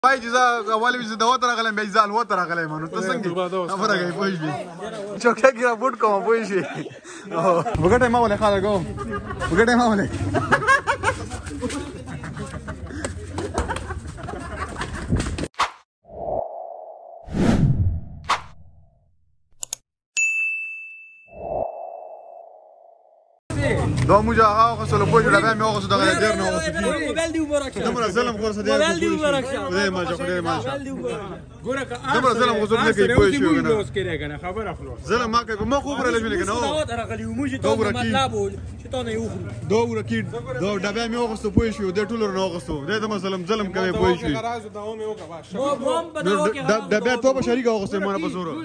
Pai jiza wali bizi da wata rakale bai zal wata rakale manu to sangi afara gai poishi chokya kira boot ko poishi bugate ma wale khala go bugate ma wale دو مجا هاو خسلو پوجو دابا مي اوغسو دغه دیر نو اوغسو موبایل دی وبرک دمر زلم خورسه دی موبایل دی وبرک خدای ما شو خدای ما شو ګوره دمر زلم غزور نه کوي پوجو کنه لوس کړي کنه خبر اخلو زلم ما کوي ما خو پر لګل کنه او دا غلی موږ ته مطلب و چې ته نه یو دو ورکی دو دابا مي اوغسو پوجو د ټولر نو اوغسو د دمر زلم کوي پوجو دابا تو به شریک اوغسو ما نه بزورو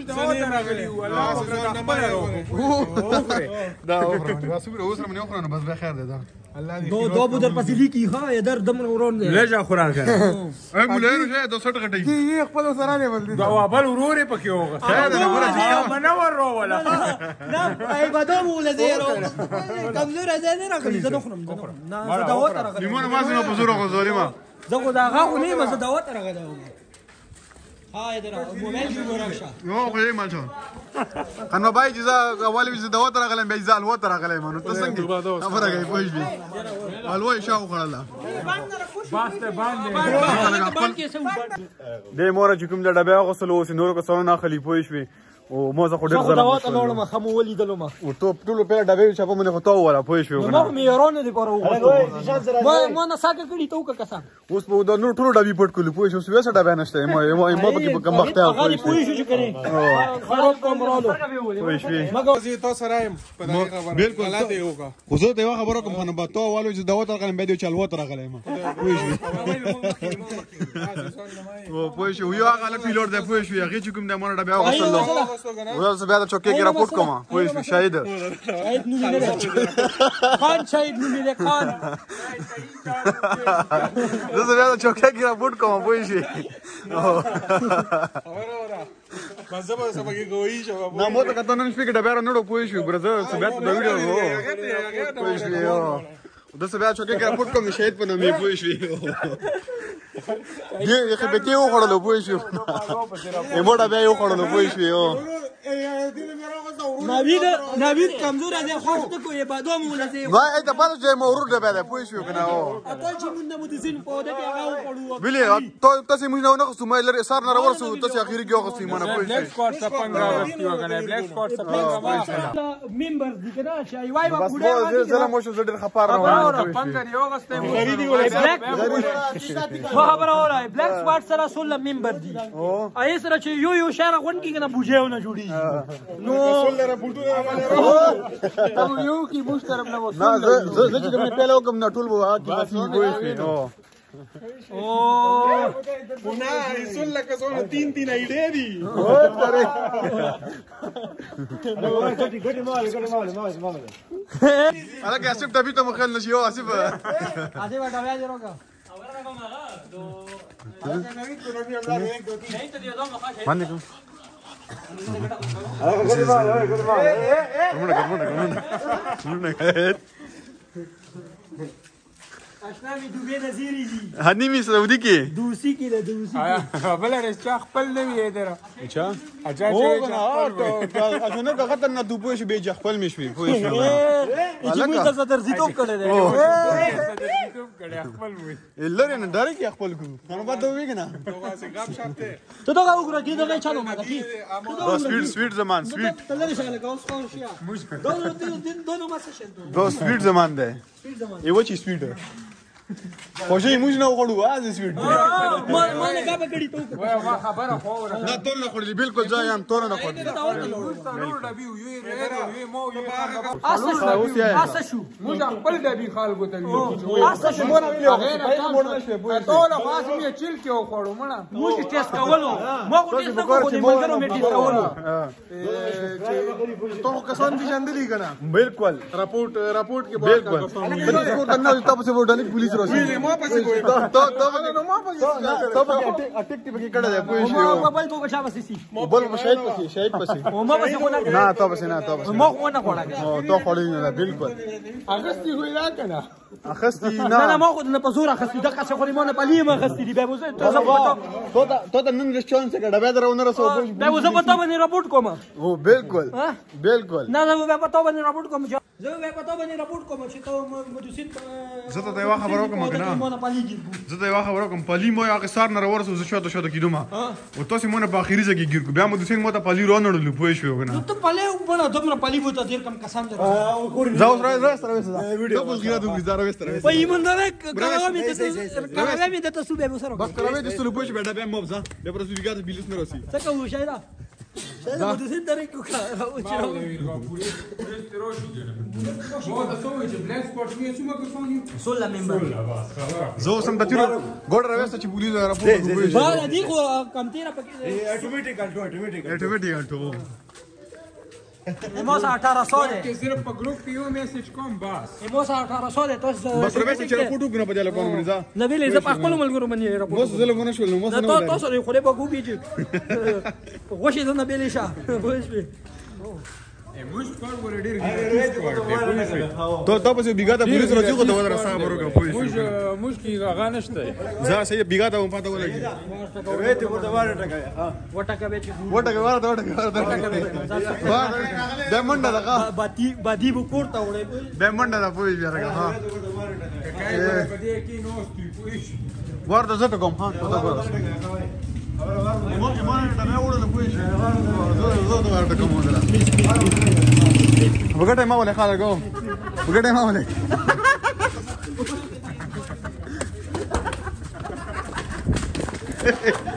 دا اوسره منه اوخره بس بخیر ده دو بودر پسې لیکي ها در دمر ورون دی لږه خوراک کنه اے مولانو شه 260 غټي یې خپل سره نه بدل دا بل ورورې پکې وغه خیر ده ګوره منور رو ولا نه ای بدو ول زیرو کمزور ازاله راغلی زه نخرم نه زه دا وته راغلی لیمون ما سره بزرګ غزوري ما زه خو دا غو نه ما زه دا وته راغلی ها در موبایل دی ورکشه نو خو یې ما چون خنما بای جزا اول بيز دا وتر غلم بي زال وتر غلم نو تسنګي افره گئی پوش بي الوای شاو خړلا باسته باندې د مور چې کوم د ډبه غسل اوس نور کو سره نه خلی پوش بي او موزه خو ډېر زه دا وته لوړم خمو ولیدلم او ټول په ډبه چې په منه خو تو ولا پوش بي نو مې رونه دي پر وګورم ما نه ساګه کړي تو کا کسان اوس په دا نور ټول ډبي پټ کولې پوش اوس وسه ډبه نشته ما په کم وخت هغه پوش شو کړي خراب کوم رالو پوش بي مګر تو سره په دغه خبره بالکل غلط دی وکا خو زه ته خبره کوم خنه با تو والو چې دا وتر غلم به دی چل وتر غلم پوش بي او پوش یو هغه پیلوټ دی پوش بي هغه چې کوم د مونږ ډبه غسل ولل زه بیا د چوکۍ کې راپورټ کوم پولیس شاهد شاهد نو ملي خان شاهد نو ملي خان زه بیا د چوکۍ کې راپورټ کوم پولیس مزه به سبا کې کوی شو نه مو ته کته نن شپې کې ډبه نه پولیس برزه سبا ته د ویډیو پولیس د سبا چوکۍ کې راپورټ کوم شاهد په نامه پولیس دی خو به ته و خړلو پولیس موټا بیا یو خړلو پولیس نوید کمزور دی خوښ ته کوی بادو مولا دی وای ته پاتې چې مورور ډبه ده پولیس کنه او اته چې موږ نمو د سین په دې کې هغه پړو بلی تاسو موږ نه خصو مې لر سار نه ورسو تاسو اخیری کې خصو مونږ پولیس بلیک سپاټ څنګه راغلی وکنه بلیک سپاټ څنګه ممبر دي کنه چې وای با بس مو زله مو شو ډېر خپار نه وای پنګ یو غسته خریدي بلیک خبر اورای بلیک سپاټ سره سول ممبر دي ای سره چې یو شهر غون کې کنه بوجهونه جوړي نو سول را پټو ته یو کی بوش طرف نه وسو نه زه چې کوم پیلو کوم نه ټول وو کی بس پولیس نو او نه رسول لکه څونه 3 ایډې دي انا que اسف تبي ته مخل نشي او اسف اسف ډاویا جوړه باندې کوم اشنامي دوبه نظیری دي هني سعودي کې دوسی کې له دوسی بل رښتیا خپل نه وی درا اچھا اچھا چې اجنه کا خطر نه دوبه شي به خپل مشوي پوه شو چې موږ ته درځي تو کړه کړه خپل وی لری نه ډاره کې خپل کو نو بعد دوی کنه واسه غاب شاته ته دا وګوره کې دا چالو ما کی سویټ زمان سویټ تللی شغله کوم څه شي دونو ما څه شي دو سویټ زمان ده یو چی سویټ خوشي موږ نه وغړو از سویټ ما نه غاب کړی ته وای ما خبره خو نه ټول نه خوري بالکل ځای هم ټول نه خوري ضرور ډبي یو مو یو اسه شو موږ خپل ډبي خلکو ته اسه شو مونږ ویلو ټول خاص می چیل کې وخړو مړه موږ ټیسټ کولو ما خو ټیسټ کوو چې مونږ می ټیسټ کولو ټول کسان دي جندلي کنه بالکل رپورټ کې بالکل نه تاسو په ډانې پولیس ویلې ما پسې کوی ته ما پسې اټیک تی پکې کړه دی پوه شو ما بل تو چا پسې سي بل شهید پسې ما پسې کو نه ته پسې نه ما خو نه خوړا او ته خوړې نه بالکل اغستی وی را کنه اخستی نه ما خو نه پزور اخستی دغه څه خو ما نه پلی ما اخستی دی به وزه ته نن ریسټورانټ څخه ډبه درونه رسو به وزه پتا باندې راپورټ کوم او بالکل بالکل نه به پتا باندې راپورټ کوم زه به پتا باندې راپورټ کوم چې ته مدوسین زه ته یو خبر کوم کنه زه ته یو خبر کوم پلی مو هغه سار نه ورسو زه شاته کیدم او تاسو مونږ په اخیری ځکه ګیر کو بیا مدوسین مو ته پلی رونړل پوه شو کنه ته پلی وبنه دومره پلی وته ډیر کم کسان ده زاو راځه سره وځه ته بس ګیرا دوی زاره وستره په ایماندار کاغه ته تاسو به وسره بس کراوي د ستلو پوه بیٹا بیا مو ځه بیا پر سوي ګاته بیلس نه راسي څه کوو شایدا شایدا مدوسین درې کو او سولا ممبر زه سم د تیرو ګوډ راوسته چې پولیس راپورټ کوي با دي خو کم تیرا پکې اټومیټیک الټو Emosa 1800 ده که صرف په ګروپ کې یو میسج کوم بس Emosa 1800 ده تاسو بس راوسته چې راپورټ وکړه په دې لپاره مونږ ځه نه ویلې زه په خپل ملګرو باندې راپورټ مو زه لګونه شول نو مو نه تاسو نه خو له بګو بيجي غوښې نه بیلې شه وښې موږ کار ور ډیر دی ته پسې بیګا ته پولیس راځي خو ته ودر صاحب ورګه پولیس موږ کی غا نشته زه سې بیګا ته پته ولګي وې ته ورته واره ټکایا وټکه به به منډه ده بادي بو کوړه وړې به منډه ده پولیس بیا راګه ها په دې کې نو ستې پولیس ورته زه کوم ها ته ګور ما ته نه وړل پولیس زه ورته کوم ولا وګټه ما ولې خالګو وګټه ما ولې